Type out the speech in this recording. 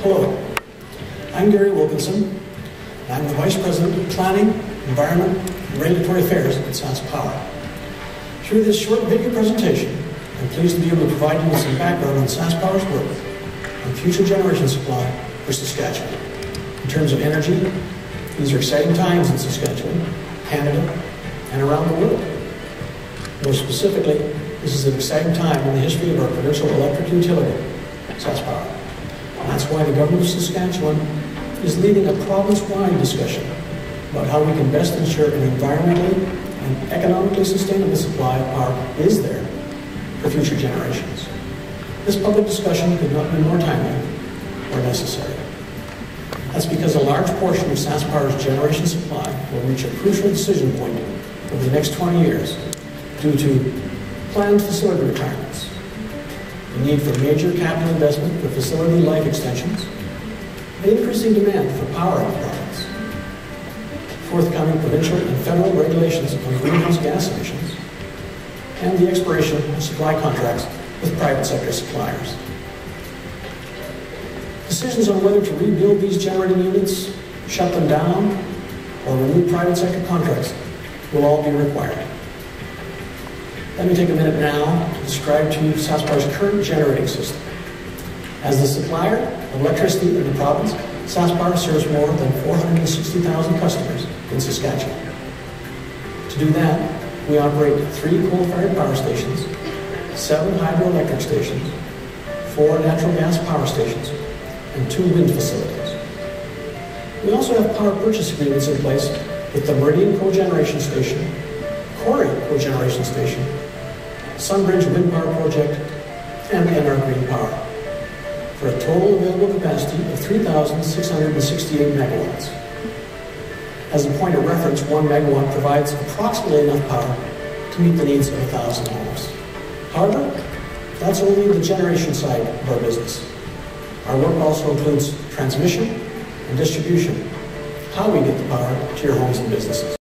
Hello, I'm Gary Wilkinson. I'm the Vice President of Planning, Environment, and Regulatory Affairs at SaskPower. Through this short video presentation, I'm pleased to be able to provide you with some background on SaskPower's work on future generation supply for Saskatchewan. In terms of energy, these are exciting times in Saskatchewan, Canada, and around the world. More specifically, this is an exciting time in the history of our provincial electric utility, SaskPower. And that's why the government of Saskatchewan is leading a province-wide discussion about how we can best ensure an environmentally and economically sustainable supply of power is there for future generations. This public discussion could not be more timely or necessary. That's because a large portion of SaskPower's generation supply will reach a crucial decision point over the next 20 years due to planned facility retirements, the need for major capital investment for facility life extensions, the increasing demand for power in the province, forthcoming provincial and federal regulations on greenhouse gas emissions, and the expiration of supply contracts with private sector suppliers. Decisions on whether to rebuild these generating units, shut them down, or renew private sector contracts will all be required. Let me take a minute now to describe to you SaskPower's current generating system. As the supplier of electricity in the province, SaskPower serves more than 460,000 customers in Saskatchewan. To do that, we operate 3 coal-fired power stations, 7 hydroelectric stations, 4 natural gas power stations, and 2 wind facilities. We also have power purchase agreements in place with the Meridian Cogeneration Station, Corrie Cogeneration Station, Sunbridge Wind Power Project, and NR Green Power, for a total available capacity of 3,668 megawatts. As a point of reference, 1 megawatt provides approximately enough power to meet the needs of 1,000 homes. However, that's only the generation side of our business. Our work also includes transmission and distribution, how we get the power to your homes and businesses.